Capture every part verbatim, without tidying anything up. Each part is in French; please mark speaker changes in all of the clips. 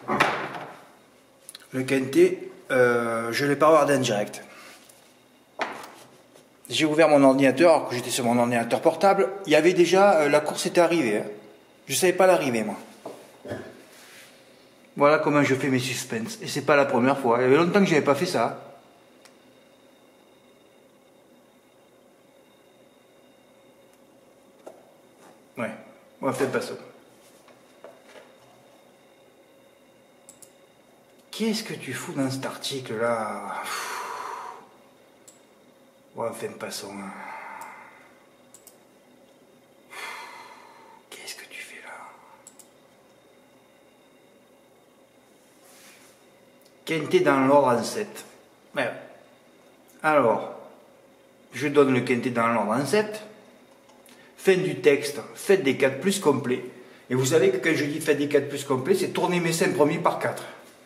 Speaker 1: Le quintet, euh, je l'ai pas regardé en direct. J'ai ouvert mon ordinateur, alors que j'étais sur mon ordinateur portable. Il y avait déjà, euh, la course était arrivée. Hein. Je savais pas l'arrivée, moi. Voilà comment je fais mes suspens. Et c'est pas la première fois. Il y avait longtemps que j'avais pas fait ça. Ouais, on va faire pas ça. Qu'est-ce que tu fous dans cet article-là? Ouais, fais pas ça. Qu'est-ce que tu fais là? Quintet dans l'ordre en sept. Ouais. Alors, je donne le quintet dans l'ordre en sept. Fin du texte, faites des quatre plus complets. Et vous savez que quand je dis faites des quatre plus complets, c'est tourner mes cinq premiers par quatre.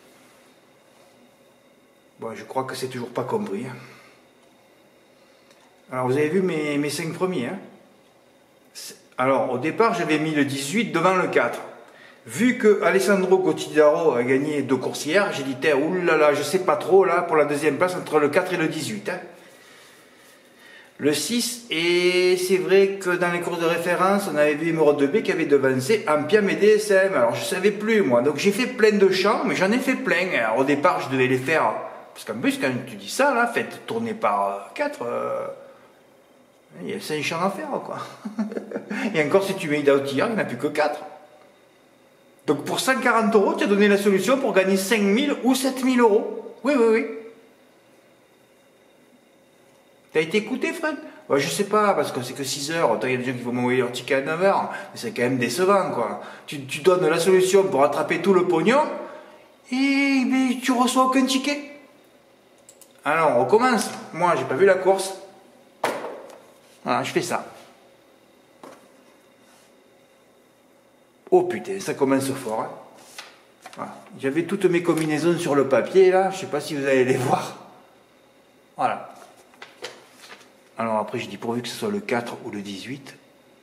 Speaker 1: Bon, je crois que c'est toujours pas compris. Hein. Alors, vous avez vu mes, mes cinq premiers. Hein. Alors, au départ, j'avais mis le dix-huit devant le quatre. Vu que Alessandro Cotidaro a gagné deux courses hier, j'ai dit, oulala, je sais pas trop, là, pour la deuxième place, entre le quatre et le dix-huit. Hein. Le six, et c'est vrai que dans les courses de référence, on avait vu numéro deux B qui avait devancé Ampiam et D S M. Alors, je savais plus, moi. Donc, j'ai fait plein de champs, mais j'en ai fait plein. Alors, au départ, je devais les faire... Parce qu'en plus, quand tu dis ça, là, faites tourner par quatre... Euh... Il y a cinq champs à faire, quoi. Et encore, si tu mets d'outillard, il n'y en a plus que quatre. Donc, pour cent quarante euros, tu as donné la solution pour gagner cinq mille ou sept mille euros. Oui, oui, oui. T'as été écouté, Fred? Ouais, je sais pas, parce que c'est que six heures. Il y a des gens qui vont m'envoyer leur ticket à neuf heures. Mais c'est quand même décevant, quoi. Tu, tu donnes la solution pour attraper tout le pognon, et mais tu reçois aucun ticket. Alors, on recommence. Moi, j'ai pas vu la course. Voilà, je fais ça. Oh putain, ça commence fort. Hein. Voilà. J'avais toutes mes combinaisons sur le papier, là. Je sais pas si vous allez les voir. Voilà. Alors après, je dis pourvu que ce soit le quatre ou le dix-huit.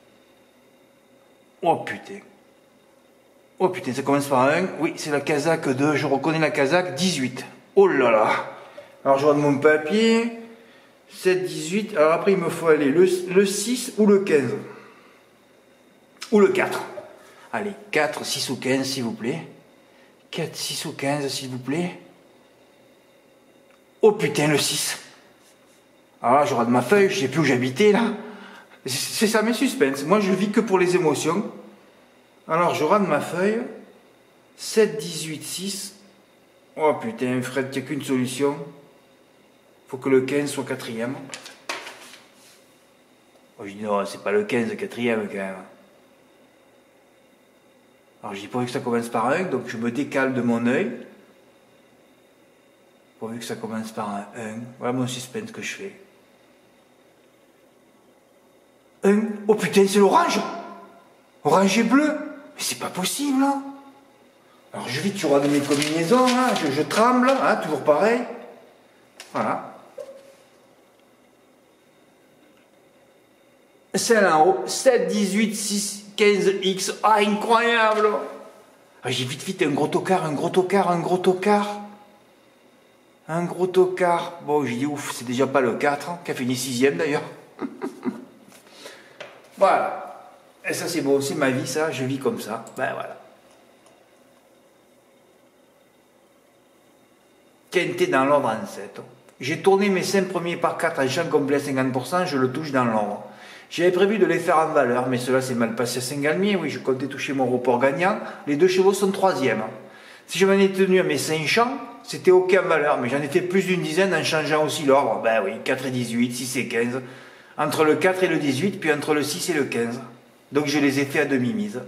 Speaker 1: Oh putain. Oh putain, ça commence par un. Oui, c'est la Kazakh deux. Je reconnais la Kazakh dix-huit. Oh là là. Alors je regarde mon papier. sept, dix-huit. Alors après, il me faut aller le, le six ou le quinze. Ou le quatre. Allez, quatre, six ou quinze, s'il vous plaît. quatre, six ou quinze, s'il vous plaît. Oh putain, le six. Alors là, je regarde ma feuille, je sais plus où j'habitais là. C'est ça mes suspens. Moi, je vis que pour les émotions. Alors, je regarde ma feuille. sept, dix-huit, six. Oh putain, Fred, il n'y a qu'une solution. Faut que le quinze soit quatrième. Oh, je dis non, c'est pas le quinze, quatrième quand même. Alors, je dis pourvu que ça commence par un, donc je me décale de mon œil. Pourvu que ça commence par un un. Voilà mon suspense que je fais. un. Oh putain, c'est l'orange. Orange et bleu. Mais c'est pas possible, hein. Alors je vis toujours de mes combinaisons, hein. je, je tremble, hein, toujours pareil. Voilà. Celle-là en haut, sept, dix-huit, six, quinze, X. Ah, incroyable. Ah, j'ai vite, vite un gros tocard, un gros tocard, un gros tocard. Un gros tocard. Bon, j'ai dit ouf, c'est déjà pas le quatre, hein, qui a fini sixième d'ailleurs. Voilà. Et ça, c'est bon, c'est ma vie, ça. Je vis comme ça. Ben voilà. Quintet dans l'ordre en sept. J'ai tourné mes cinq premiers par quatre en champ complet à cinquante pour cent, je le touche dans l'ordre. J'avais prévu de les faire en valeur, mais cela s'est mal passé à Saint-Galmier. Oui, je comptais toucher mon report gagnant. Les deux chevaux sont troisième. Si je m'en ai tenu à mes cinq champs, c'était ok en valeur, mais j'en ai fait plus d'une dizaine en changeant aussi l'ordre. Ben oui, quatre et dix-huit, six et quinze. Entre le quatre et le dix-huit, puis entre le six et le quinze. Donc je les ai fait à demi-mise.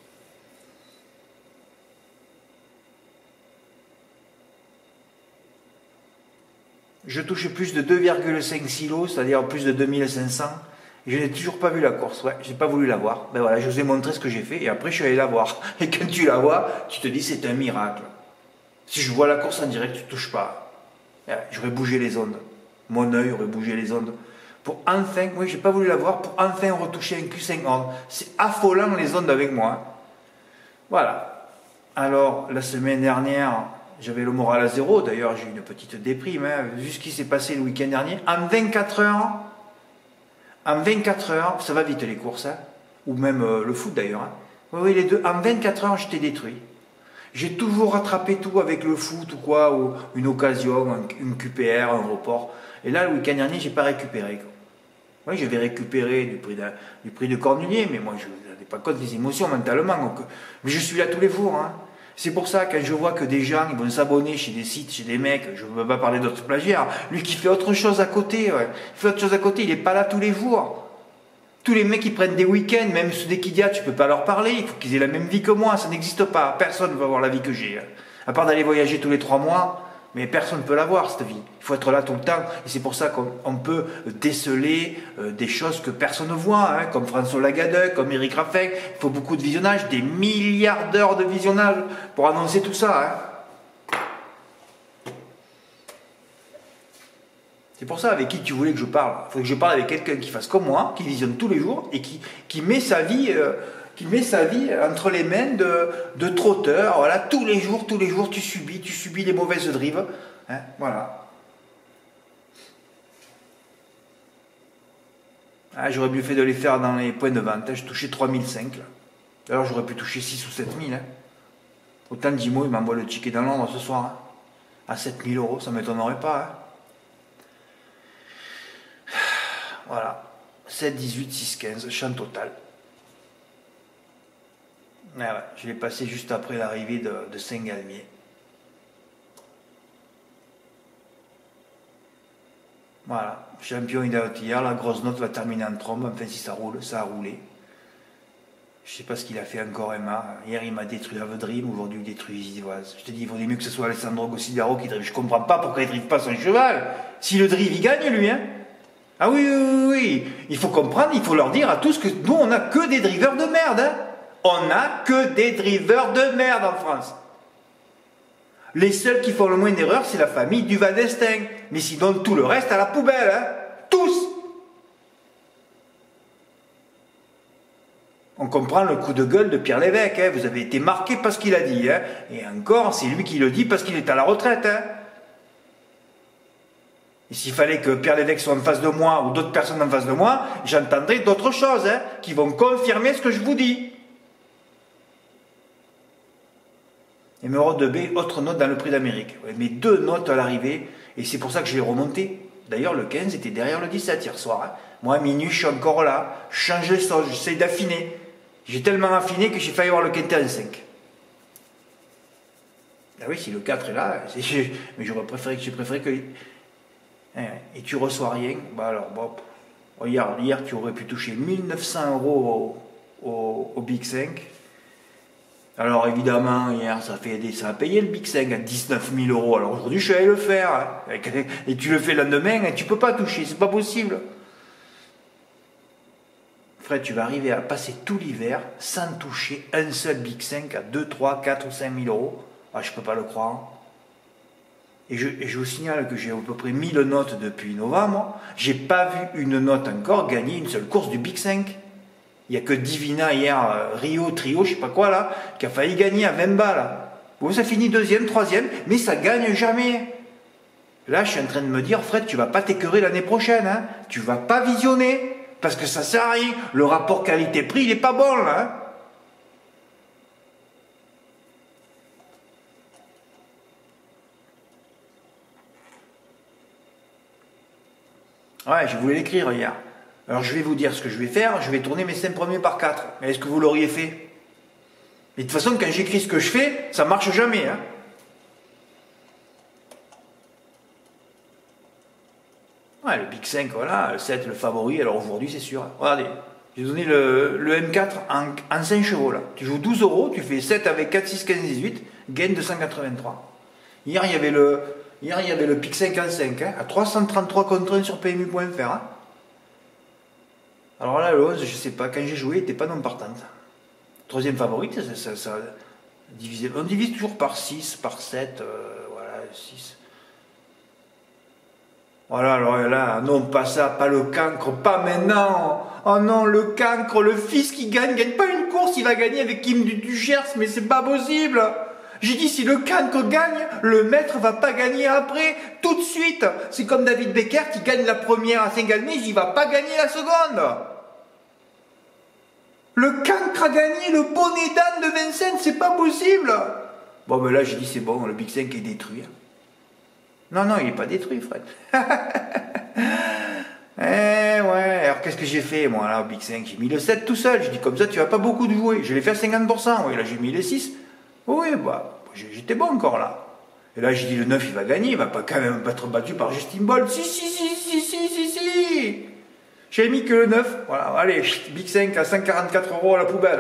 Speaker 1: Je touche plus de deux virgule cinq kilos, c'est-à-dire plus de deux mille cinq cents. Je n'ai toujours pas vu la course, ouais, j'ai pas voulu la voir. Ben voilà, je vous ai montré ce que j'ai fait et après je suis allé la voir. Et quand tu la vois, tu te dis c'est un miracle. Si je vois la course en direct, tu ne touches pas. J'aurais bougé les ondes. Mon œil aurait bougé les ondes. Pour enfin, oui, j'ai pas voulu la voir, pour enfin retoucher un Q cinq ordre. C'est affolant les ondes avec moi. Voilà. Alors, la semaine dernière, j'avais le moral à zéro. D'ailleurs, j'ai eu une petite déprime, hein, vu ce qui s'est passé le week-end dernier. En vingt-quatre heures, en vingt-quatre heures, ça va vite les courses, hein, ou même euh, le foot d'ailleurs. Hein. Oui, oui, les deux. En vingt-quatre heures, j'étais détruit. J'ai toujours rattrapé tout avec le foot ou quoi, ou une occasion, un, une Q P R, un report. Et là, le week-end dernier, j'ai pas récupéré. Quoi. Oui, j'avais récupéré du prix, de, du prix de Cornulier, mais moi, je n'avais pas compte des émotions mentalement. Donc, mais je suis là tous les jours. Hein. C'est pour ça, quand je vois que des gens ils vont s'abonner chez des sites, chez des mecs, je ne veux pas parler d'autres plagiaires, lui qui fait autre chose à côté, ouais. Il fait autre chose à côté, il n'est pas là tous les jours. Tous les mecs qui prennent des week-ends, même ceux des Kidia, tu ne peux pas leur parler, il faut qu'ils aient la même vie que moi, ça n'existe pas. Personne ne va avoir la vie que j'ai. À part d'aller voyager tous les trois mois, mais personne ne peut l'avoir, cette vie. Il faut être là tout le temps, et c'est pour ça qu'on peut déceler euh, des choses que personne ne voit, hein, comme François Lagadec, comme Eric Raffin. Il faut beaucoup de visionnage, des milliards d'heures de visionnage pour annoncer tout ça. Hein. C'est pour ça, avec qui tu voulais que je parle. Il faut que je parle avec quelqu'un qui fasse comme moi, qui visionne tous les jours, et qui, qui met sa vie... Euh, qui met sa vie entre les mains de, de trotteurs. Voilà, tous les jours, tous les jours, tu subis, tu subis les mauvaises drives. Hein, voilà. Ah, j'aurais mieux fait de les faire dans les points de vente. Hein. Je touchais trois mille cinq. Là. Alors j'aurais pu toucher six ou sept mille. Hein. Autant Dimo, il m'envoie le ticket dans Londres ce soir. Hein. À sept mille euros, ça ne m'étonnerait pas. Hein. Voilà. sept, dix-huit, six, quinze, champ total. Ah ouais, je l'ai passé juste après l'arrivée de, de Saint-Galmier. Voilà, champion hier, la grosse note va terminer en trombe, enfin si ça roule, ça a roulé. Je sais pas ce qu'il a fait encore Emma. Hier il m'a détruit Love Dream, aujourd'hui il détruit Ivoise. Je te dis, il vaudrait mieux que ce soit Alessandro Gossidaro qui drive. Je comprends pas pourquoi il drive pas son cheval. Si le drive il gagne lui, hein. Ah oui, oui, oui, oui. Il faut comprendre, il faut leur dire à tous que nous on a que des drivers de merde, hein. On n'a que des drivers de merde en France. Les seuls qui font le moins d'erreurs, c'est la famille du Val d'Estaing. Mais sinon, tout le reste à la poubelle. Hein. Tous. On comprend le coup de gueule de Pierre Lévesque. Hein. Vous avez été marqué parce qu'il a dit. Hein. Et encore, c'est lui qui le dit parce qu'il est à la retraite. Hein. Et s'il fallait que Pierre Lévesque soit en face de moi ou d'autres personnes en face de moi, j'entendrais d'autres choses hein, qui vont confirmer ce que je vous dis. Émeraude de B, autre note dans le prix d'Amérique. Ouais, mais deux notes à l'arrivée, et c'est pour ça que je l'ai remonté. D'ailleurs, le quinze était derrière le dix-sept hier soir. Hein. Moi, à minuit, je suis encore là. Je change les sauces, j'essaie d'affiner. J'ai tellement affiné que j'ai failli avoir le quintet en cinq. Ah oui, si le quatre est là, c'est... mais j'aurais préféré que j'ai préféré que... Et tu reçois rien, bah alors, bon, regarde, hier, tu aurais pu toucher mille neuf cents euros au, au, au Big cinq. Alors évidemment, hier, ça, fait des, ça a payé le Big cinq à dix-neuf mille euros. Alors aujourd'hui, je suis allé le faire. Hein. Et tu le fais le lendemain, et tu ne peux pas toucher, c'est pas possible. Fred, tu vas arriver à passer tout l'hiver sans toucher un seul Big cinq à deux, trois, quatre ou cinq mille euros. Ah, je ne peux pas le croire. Et je, et je vous signale que j'ai à peu près mille notes depuis novembre. J'ai pas vu une note encore gagner une seule course du Big cinq. Il n'y a que Divina hier, euh, Rio, Trio, je sais pas quoi là, qui a failli gagner à vingt balles. Bon, ça finit deuxième, troisième, mais ça gagne jamais. Là, je suis en train de me dire, Fred, tu vas pas t'écœurer l'année prochaine, hein. Tu vas pas visionner, parce que ça sert à rien. Le rapport qualité-prix, il est pas bon là. Hein. Ouais, je voulais l'écrire hier. Alors je vais vous dire ce que je vais faire, je vais tourner mes cinq premiers par quatre. Mais est-ce que vous l'auriez fait? Mais de toute façon, quand j'écris ce que je fais, ça marche jamais. Hein. Ouais, le Big cinq, voilà, le sept, le favori, alors aujourd'hui c'est sûr. Regardez, j'ai donné le, le M quatre en, en cinq chevaux là. Tu joues douze euros, tu fais sept avec quatre, six, quinze, dix-huit, gain deux cent quatre-vingt-trois. Hier il y avait le, hier, il y avait le Big cinq en cinq, hein, à trois cent trente-trois contre un sur P M U point F R. Hein. Alors là, le onze, je sais pas, quand j'ai joué, il n'était pas non partante. Troisième favorite, ça, ça, ça divise, on divise toujours par six, par sept, euh, voilà, six. Voilà, alors là, non, pas ça, pas le cancre, pas maintenant. Oh non, le cancre, le fils qui gagne, gagne pas une course, il va gagner avec Kim du Duchers, mais c'est pas possible. J'ai dit, si le cancre gagne, le maître va pas gagner après, tout de suite. C'est comme David Becker qui gagne la première à Saint-Galmier, il va pas gagner la seconde. Le cancre a gagné le bonnet d'âne de Vincennes, c'est pas possible. Bon, ben là, j'ai dit, c'est bon, le Big cinq est détruit. Non, non, il est pas détruit, Fred. Eh ouais, alors qu'est-ce que j'ai fait, moi, là, au Big cinq? J'ai mis le sept tout seul. J'ai dit, comme ça, tu vas pas beaucoup de jouer. Je l'ai fait à cinquante pour cent. Oui, là, j'ai mis le six. Oui, bah, j'étais bon encore, là. Et là, j'ai dit, le neuf, il va gagner. Il va pas quand même pas être battu par Justin Bolt. Si, si, si, si, si, si, si. J'ai mis que le neuf. Voilà, allez, Big cinq à cent quarante-quatre euros à la poubelle.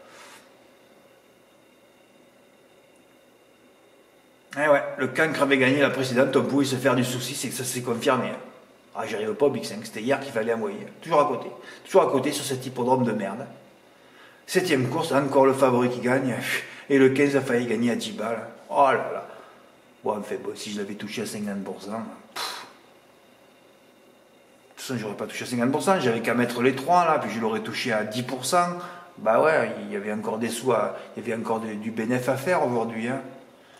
Speaker 1: Eh ouais, le cancre avait gagné la précédente. On pouvait se faire du souci, c'est que ça s'est confirmé. Ah, j'y arrive pas au Big cinq, c'était hier qu'il fallait envoyer. Toujours à côté. Toujours à côté sur cet hippodrome de merde. Septième course, encore le favori qui gagne. Et le quinze a failli gagner à dix balles. Oh là là. Bon, enfin, bon, si je l'avais touché à cinquante pour cent. Pff. De toute façon, j'aurais pas touché à cinquante pour cent. J'avais qu'à mettre les trois là, puis je l'aurais touché à dix pour cent. Bah ouais, il y avait encore des sous, à, il y avait encore de, du bénéfice à faire aujourd'hui. Hein.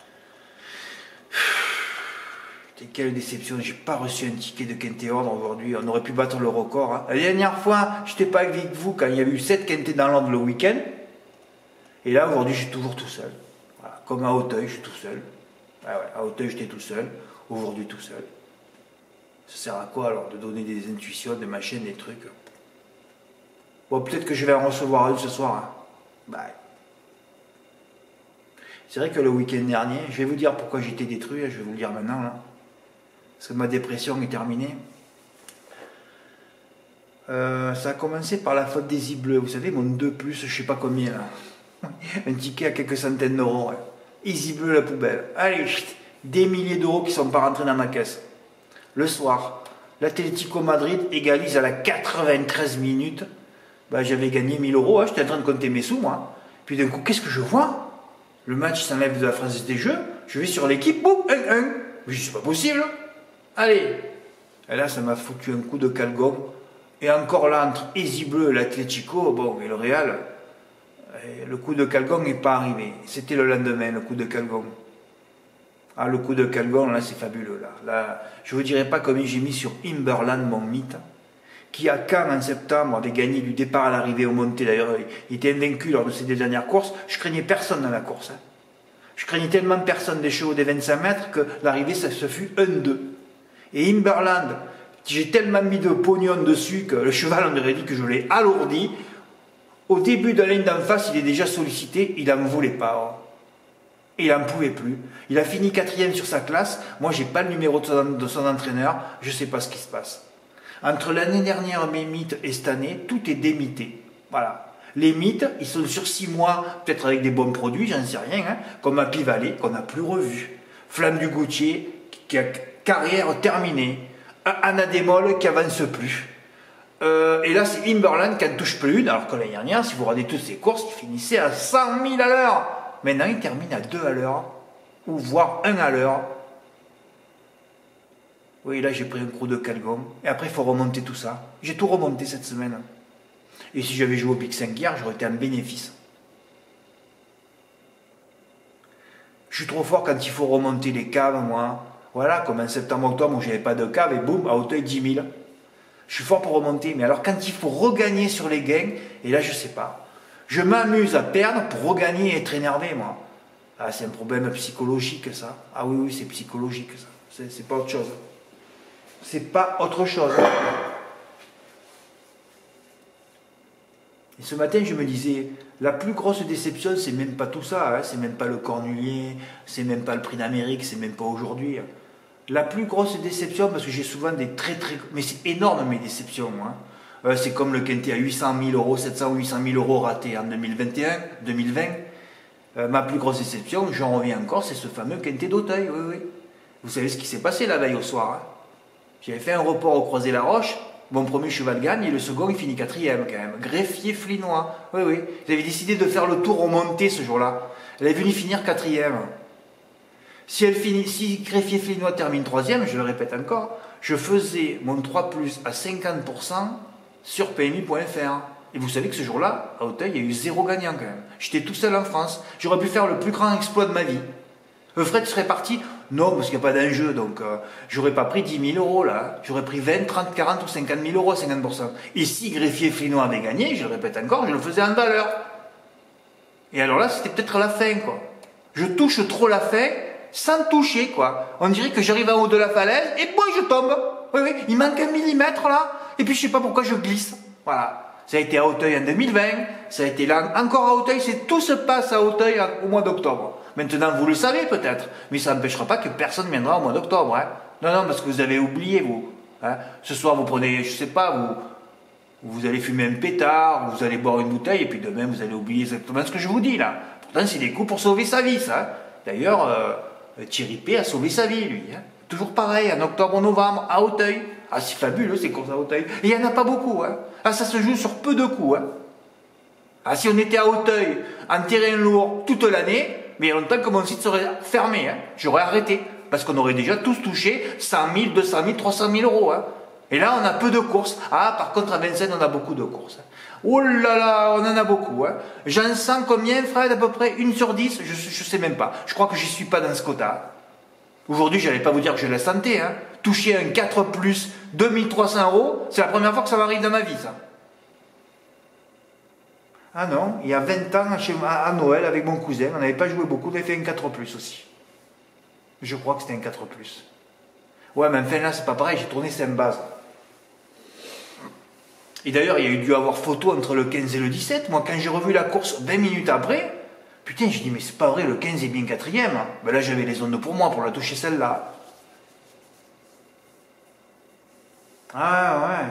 Speaker 1: Quelle déception, j'ai pas reçu un ticket de Quintet Ordre aujourd'hui, on aurait pu battre le record. Hein. La dernière fois, j'étais pas avec vous quand il y a eu sept Quintet dans l'ordre le week-end. Et là, aujourd'hui, je suis toujours tout seul. Voilà. Comme à Auteuil, je suis tout seul. Ah ouais, à Auteuil, j'étais tout seul. Aujourd'hui, tout seul. Ça sert à quoi alors de donner des intuitions, des machines, des trucs? Bon, peut-être que je vais en recevoir un ce soir. Hein. Bah. C'est vrai que le week-end dernier, je vais vous dire pourquoi j'étais détruit, je vais vous le dire maintenant. Là. Parce que ma dépression est terminée. Euh, ça a commencé par la faute des Easy Bleu. Vous savez, mon deux plus, je sais pas combien là. Un ticket à quelques centaines d'euros. Ouais. Easy Bleu la poubelle. Allez, chut, des milliers d'euros qui sont pas rentrés dans ma caisse. Le soir, l'Atlético Madrid égalise à la quatre-vingt-treize minutes. Bah, j'avais gagné mille euros. Hein, j'étais en train de compter mes sous, moi. Puis d'un coup, qu'est-ce que je vois? Le match s'enlève de la France des Jeux. Je vais sur l'équipe, boum, un un. Je dis, c'est pas possible. Allez. Et là, ça m'a foutu un coup de calgon. Et encore là, entre Easy Bleu et l'Atlético, bon, et le Real, et le coup de calgon n'est pas arrivé. C'était le lendemain, le coup de calgon. Ah, le coup de calgon, là, c'est fabuleux. Là. Là, je ne vous dirai pas combien j'ai mis sur Imberland, mon mythe, qui à Cannes, en septembre, avait gagné du départ à l'arrivée au montée. D'ailleurs, il était invaincu lors de ses deux dernières courses. Je craignais personne dans la course. Hein. Je craignais tellement personne des chevaux des vingt-cinq mètres que l'arrivée, ça se fut un deux. Et Imberland, j'ai tellement mis de pognon dessus que le cheval, on aurait dit que je l'ai alourdi. Au début de la ligne d'en face, il est déjà sollicité, il n'en voulait pas. Et il n'en pouvait plus. Il a fini quatrième sur sa classe. Moi, je n'ai pas le numéro de son, de son entraîneur. Je ne sais pas ce qui se passe. Entre l'année dernière, mes mythes, et cette année, tout est démité. Voilà. Les mythes, ils sont sur six mois, peut-être avec des bons produits, j'en sais rien, hein, comme Happy Valley, qu'on n'a plus revu. Flamme du Gautier, qui a carrière terminée. Anna Démol, qui avance plus. Euh, et là, c'est Imberland qui n'en touche plus une, alors que l'année dernière, si vous regardez toutes ses courses, il finissait à cent mille à l'heure. Maintenant, il termine à deux à l'heure, ou voire un à l'heure. Oui, là, j'ai pris un coup de calgon. Et après, il faut remonter tout ça. J'ai tout remonté cette semaine. Et si j'avais joué au Big cinq hier, j'aurais été en bénéfice. Je suis trop fort quand il faut remonter les caves, moi. Voilà, comme en septembre-octobre où j'avais pas de cave, et boum, à Auteuil, dix mille. Je suis fort pour remonter. Mais alors, quand il faut regagner sur les gains, et là, je sais pas. Je m'amuse à perdre pour regagner et être énervé, moi. Ah, c'est un problème psychologique, ça. Ah oui, oui, c'est psychologique, ça. C'est pas autre chose. C'est pas autre chose. Et ce matin, je me disais, la plus grosse déception, c'est même pas tout ça. Hein. C'est même pas le Cornulier, c'est même pas le prix d'Amérique, c'est même pas aujourd'hui. La plus grosse déception, parce que j'ai souvent des très très... Mais c'est énorme mes déceptions, moi. Euh, c'est comme le Quintet à huit cent mille euros, sept cents ou huit cent mille euros raté en deux mille vingt et un, deux mille vingt. Euh, ma plus grosse déception, j'en reviens encore, c'est ce fameux Quintet d'Auteuil, oui, oui. Vous savez ce qui s'est passé la veille au soir. Hein. J'avais fait un report au Croisé-la-Roche, mon premier cheval gagne et le second il finit quatrième quand même. Greffier Flinois, oui, oui. J'avais décidé de faire le tour au monté ce jour-là. Elle est venue finir quatrième. Si, elle finit, si Greffier Flinois termine troisième, je le répète encore, je faisais mon trois plus à cinquante pour cent sur P M I point F R. Et vous savez que ce jour-là, à Auteuil, il y a eu zéro gagnant quand même. J'étais tout seul en France. J'aurais pu faire le plus grand exploit de ma vie. Le Fred serait parti? Non, parce qu'il n'y a pas d'enjeu, donc euh, j'aurais pas pris dix mille euros là. J'aurais pris vingt, trente, quarante ou cinquante mille euros à cinquante pour cent. Et si Greffier Flinois avait gagné, je le répète encore, je le faisais en valeur. Et alors là, c'était peut-être la fin, quoi. Je touche trop la fin sans toucher, quoi. On dirait que j'arrive en haut de la falaise et boum, je tombe. Oui, oui, il manque un millimètre là. Et puis je sais pas pourquoi je glisse. Voilà. Ça a été à Auteuil en deux mille vingt, ça a été là encore à Auteuil, c'est tout se passe à Auteuil au mois d'octobre. Maintenant, vous le savez peut-être, mais ça n'empêchera pas que personne viendra au mois d'octobre. Hein. Non, non, parce que vous avez oublié, vous. Hein. Ce soir, vous prenez, je sais pas, vous, vous allez fumer un pétard, vous allez boire une bouteille, et puis demain, vous allez oublier exactement ce que je vous dis là. Pourtant, c'est des coups pour sauver sa vie, ça. D'ailleurs, euh, Thierry P a sauvé sa vie, lui. Hein. Toujours pareil, en octobre-novembre, à Auteuil. Ah, c'est fabuleux, c'est comme ça à Auteuil. Et il n'y en a pas beaucoup. Hein. Ah, ça se joue sur peu de coups. Hein. Ah, si on était à Auteuil, en terrain lourd, toute l'année, mais il y a longtemps que mon site serait fermé. Hein. J'aurais arrêté. Parce qu'on aurait déjà tous touché cent mille, deux cent mille, trois cent mille euros. Hein. Et là, on a peu de courses. Ah, par contre, à Vincennes, on a beaucoup de courses. Oh là là, on en a beaucoup. Hein. J'en sens combien, Fred? À peu près une sur dix? Je ne sais même pas. Je crois que j'y suis pas dans ce quota. Aujourd'hui, je n'allais pas vous dire que je la sentais. Hein. Toucher un quatre plus, deux mille trois cents euros, c'est la première fois que ça m'arrive dans ma vie, ça. Ah non, il y a vingt ans, chez, à, à Noël, avec mon cousin, on n'avait pas joué beaucoup, on avait fait un quatre plus aussi. Je crois que c'était un quatre plus. Ouais, mais enfin là, c'est pas pareil, j'ai tourné cinq bases. Et d'ailleurs, il y a eu dû avoir photo entre le quinze et le dix-sept. Moi, quand j'ai revu la course vingt minutes après, putain, j'ai dit, mais c'est pas vrai, le quinze est bien quatrième. Ben là, j'avais les ondes pour moi, pour la toucher celle-là. Ah ouais.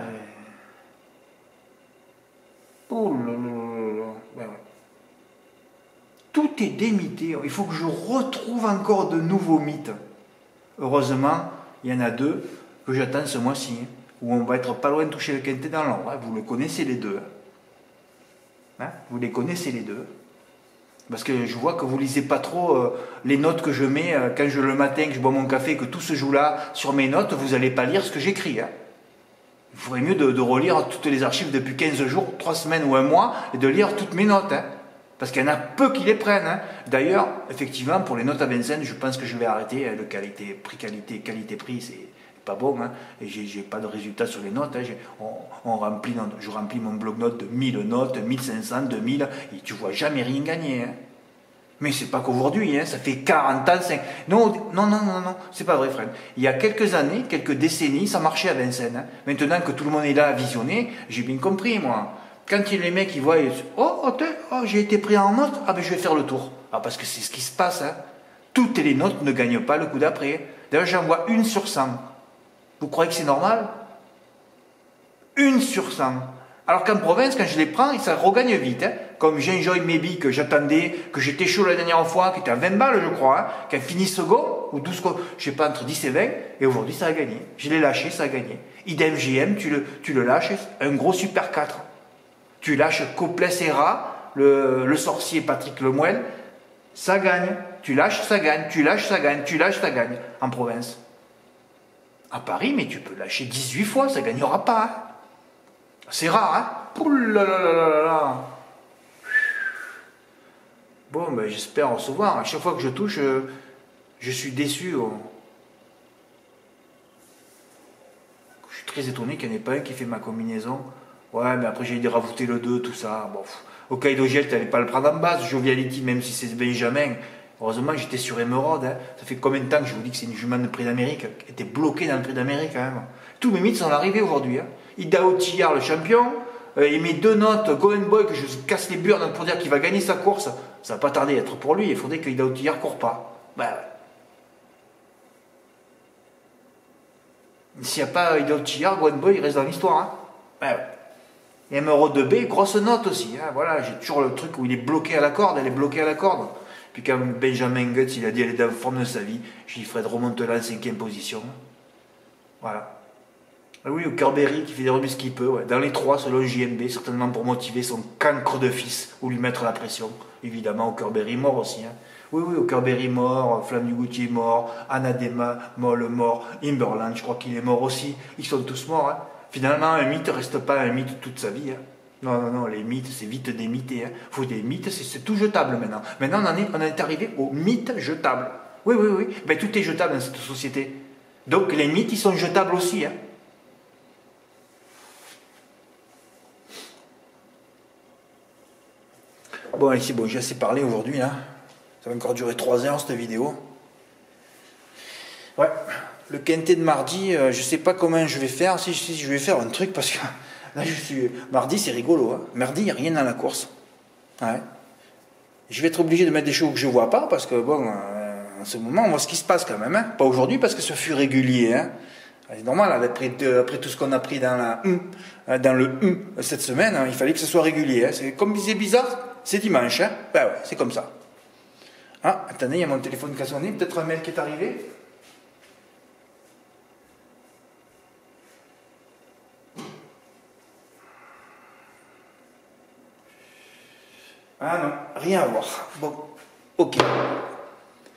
Speaker 1: Oh là là là là. Ouais, ouais. Tout est démité. Il faut que je retrouve encore de nouveaux mythes. Heureusement, il y en a deux que j'attends ce mois-ci, où on va être pas loin de toucher le quintet dans l'ombre. Vous le connaissez les deux. Hein, vous les connaissez les deux. Parce que je vois que vous lisez pas trop euh, les notes que je mets euh, quand je le matin, que je bois mon café, que tout se joue là sur mes notes, vous n'allez pas lire ce que j'écris. Hein. Il faudrait mieux de, de relire toutes les archives depuis quinze jours, trois semaines ou un mois, et de lire toutes mes notes. Hein. Parce qu'il y en a peu qui les prennent. Hein. D'ailleurs, effectivement, pour les notes à Vincennes, je pense que je vais arrêter. Hein, le qualité, prix, qualité, qualité, prix, c'est pas bon. Hein. Et j'ai pas de résultats sur les notes. Hein. On, on remplit, je remplis mon bloc-notes de mille notes, mille cinq cents, deux mille, et tu vois jamais rien gagner. Hein. Mais c'est pas qu'aujourd'hui, hein, ça fait quarante ans, cinq... Non, non, non, non, non, c'est pas vrai, Fred. Il y a quelques années, quelques décennies, ça marchait à Vincennes. Hein. Maintenant que tout le monde est là à visionner, j'ai bien compris, moi. Quand il y a les mecs qui voient, ils disent, oh, oh, oh j'ai été pris en note, ah ben je vais faire le tour. Ah, parce que c'est ce qui se passe. Hein. Toutes les notes ne gagnent pas le coup d'après. D'ailleurs, j'en vois une sur cent. Vous croyez que c'est normal? Une sur cent. Alors qu'en province, quand je les prends, ça regagne vite. Hein. Comme J'enjoy Maybe que j'attendais, que j'étais chaud la dernière fois, qui était à vingt balles, je crois, hein, qui a fini second, ou douze, je sais pas, entre dix et vingt, et aujourd'hui ça a gagné. Je l'ai lâché, ça a gagné. Idem G M, tu le, tu le lâches, un gros super quatre. Tu lâches Coples Serra, le, le sorcier Patrick Lemoine, ça gagne. Tu lâches, ça gagne. Tu lâches, ça gagne. Tu lâches, ça gagne. En province. À Paris, mais tu peux lâcher dix-huit fois, ça ne gagnera pas. Hein. C'est rare, hein. Ouh là là là là là. Bon, ben, j'espère recevoir. À chaque fois que je touche, je, je suis déçu. Oh. Je suis très étonné qu'il n'y en ait pas un qui fait ma combinaison. Ouais, mais après j'ai dû rajouter le deux, tout ça. Bon, au Kaido Gel, tu n'allais pas le prendre en base, Joviality, même si c'est Benjamin. Heureusement, j'étais sur Emerald. Hein. Ça fait combien de temps que je vous dis que c'est une jument de prix d'Amérique, qui était bloquée dans le prix d'Amérique quand même. Tous mes mythes sont arrivés aujourd'hui. Hein. Idao Tillard, le champion, euh, il met deux notes, Golden Boy, que je casse les burnes pour dire qu'il va gagner sa course. Ça va pas tarder à être pour lui, il faudrait que Idao Tillard ne court pas. Ben ouais. S'il n'y a pas Idao Tillard, Golden Boy, il reste dans l'histoire. Hein. Ben ouais. Et Emerald deux B, grosse note aussi. Hein. Voilà, j'ai toujours le truc où il est bloqué à la corde, elle est bloquée à la corde. Puis quand Benjamin Guts, il a dit elle est dans la forme de sa vie, j'ai dit Fred, remonte-la en cinquième position. Voilà. Ah oui, au Kerberry qui fait des remises qu'il peut, ouais. Dans les trois, selon J M B, certainement pour motiver son cancre de fils, ou lui mettre la pression. Évidemment, au Kerberry mort aussi. Hein. Oui, oui, au Kerberry mort, Flamme du Goutier mort, Anadema, Molle mort, Imberland, je crois qu'il est mort aussi. Ils sont tous morts. Hein. Finalement, un mythe ne reste pas un mythe toute sa vie. Hein. Non, non, non, les mythes, c'est vite des mythes. Hein. Faut des mythes, c'est tout jetable maintenant. Maintenant, on en est, on est arrivé aux mythes jetables. Oui, oui, oui. Ben, tout est jetable dans cette société. Donc, les mythes, ils sont jetables aussi. Hein. Bon, ici, bon, j'ai assez parlé aujourd'hui. Hein. Ça va encore durer trois heures, cette vidéo. Ouais, le quintet de mardi, euh, je sais pas comment je vais faire. Si, si je vais faire un truc, parce que là, je suis... Mardi, c'est rigolo. Hein. Mardi, il n'y a rien dans la course. Ouais. Je vais être obligé de mettre des choses que je vois pas, parce que, bon, euh, en ce moment, on voit ce qui se passe quand même. Hein. Pas aujourd'hui, parce que ce fut régulier. Hein. C'est normal, après, après tout ce qu'on a pris dans, la, dans le hum cette semaine, hein, il fallait que ce soit régulier. Hein. C'est comme c'est bizarre, c'est dimanche. Hein. Ben ouais, c'est comme ça. Ah, attendez, il y a mon téléphone qui a sonné. Peut-être un mail qui est arrivé. Ah non, rien à voir. Bon, ok.